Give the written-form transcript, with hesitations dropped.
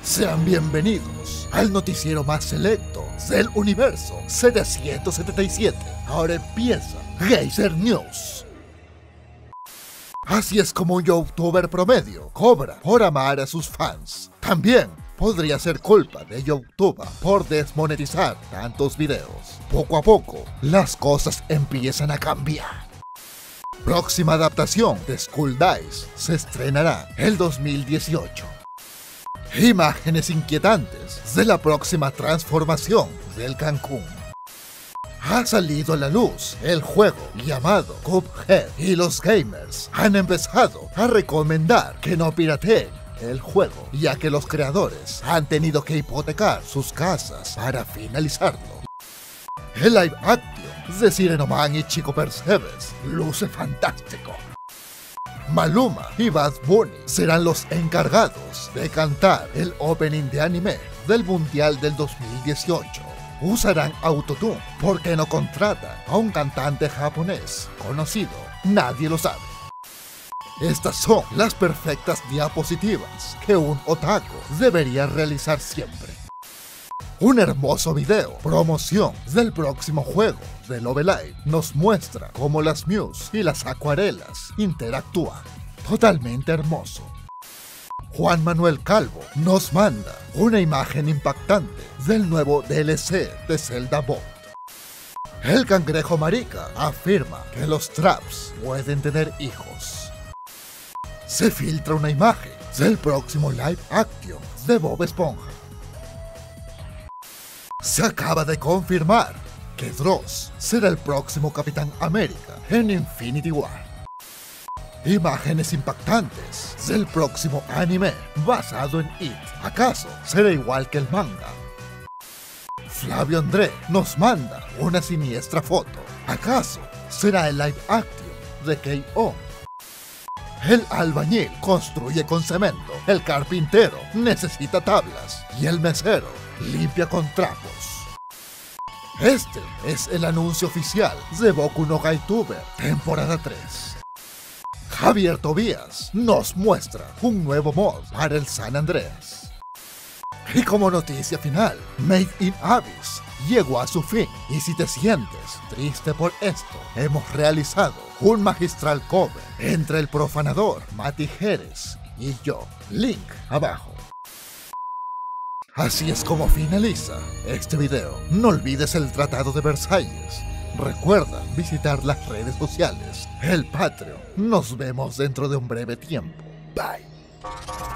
Sean bienvenidos al noticiero más selecto del universo 777. Ahora empieza Geyser News. Así es como un youtuber promedio cobra por amar a sus fans. También podría ser culpa de YouTube por desmonetizar tantos videos. Poco a poco, las cosas empiezan a cambiar. Próxima adaptación de School Days se estrenará el 2018. Imágenes inquietantes de la próxima transformación del Cancún. Ha salido a la luz el juego llamado Cuphead y los gamers han empezado a recomendar que no pirateen el juego, ya que los creadores han tenido que hipotecar sus casas para finalizarlo. El live action de Sirenoman y Chico Percebes luce fantástico. Maluma y Bad Bunny serán los encargados de cantar el opening de anime del Mundial del 2018. Usarán autotune porque no contratan a un cantante japonés conocido, nadie lo sabe. Estas son las perfectas diapositivas que un otaku debería realizar siempre. Un hermoso video promoción del próximo juego de Love Live nos muestra cómo las Muse y las acuarelas interactúan. Totalmente hermoso. Juan Manuel Calvo nos manda una imagen impactante del nuevo DLC de Zelda Bond. El cangrejo marica afirma que los traps pueden tener hijos. Se filtra una imagen del próximo live action de Bob Esponja. Se acaba de confirmar que Dross será el próximo Capitán América en Infinity War. Imágenes impactantes del próximo anime basado en It. ¿Acaso será igual que el manga? Flavio André nos manda una siniestra foto. ¿Acaso será el live action de K.O.? El albañil construye con cemento, el carpintero necesita tablas y el mesero limpia con trapos. Este es el anuncio oficial de Boku no Gaituber, temporada 3. Javier Tobías nos muestra un nuevo mod para el San Andreas. Y como noticia final, Made in Abyss llegó a su fin, y si te sientes triste por esto, hemos realizado un magistral cover entre el profanador Mati Jerez y yo, link abajo. Así es como finaliza este video. No olvides el Tratado de Versalles. Recuerda visitar las redes sociales, el Patreon. Nos vemos dentro de un breve tiempo. Bye.